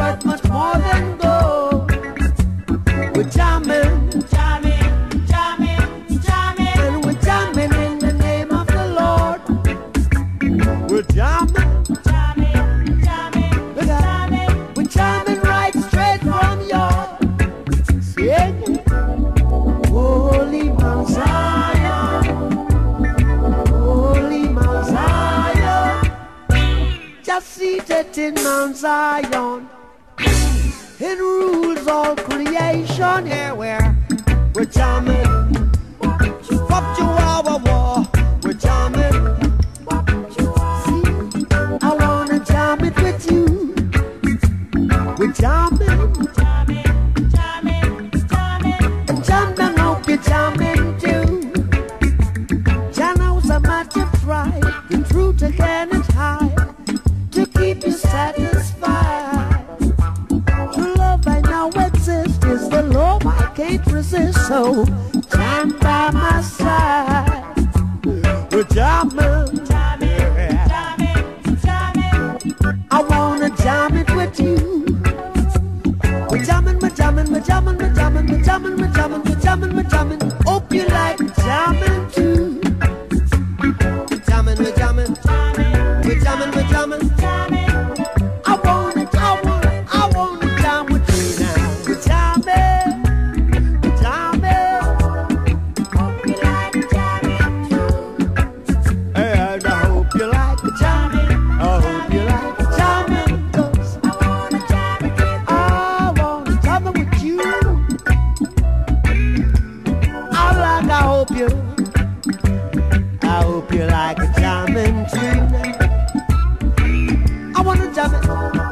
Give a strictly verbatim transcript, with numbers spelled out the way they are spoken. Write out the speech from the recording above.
worth much more than gold. We're jamming, jamming, jamming, jamming, and we're jamming in the name of the Lord. We're jamming, jamming, jamming, jamming. We're jamming right straight from your singing. Holy Mount Zion, Holy Mount Zion, just seated in Mount Zion. It rules all creation. Here we're, we're jamming. Fuck you, war, war. We're jamming. See, I wanna jam it with you. We're jamming. Jamming, jamming, jamming. And jam down, hope you're jamming too. Jam knows how much you try. The truth again is high to keep you satisfied. Is the love I can't resist, so stand by my side. We're jamming, jamming, jamming, jamming. I wanna jam it with you. We're jamming, we're jamming, we're jamming, we're jamming, we're jamming, we're jamming, we're jamming, we're jamming. Hope you like jamming too. We're jamming, we're jamming, we're jamming, we're jamming, jamming. I wanna, I wanna, I wanna jam with you now. We're jamming, we're jamming. Hope you like jamming too. And I hope you like jamming. I hope you like jamming, 'cause I wanna jam with you. I wanna jam with you. I like, I hope you, I hope you like jamming too. I wanna jam it.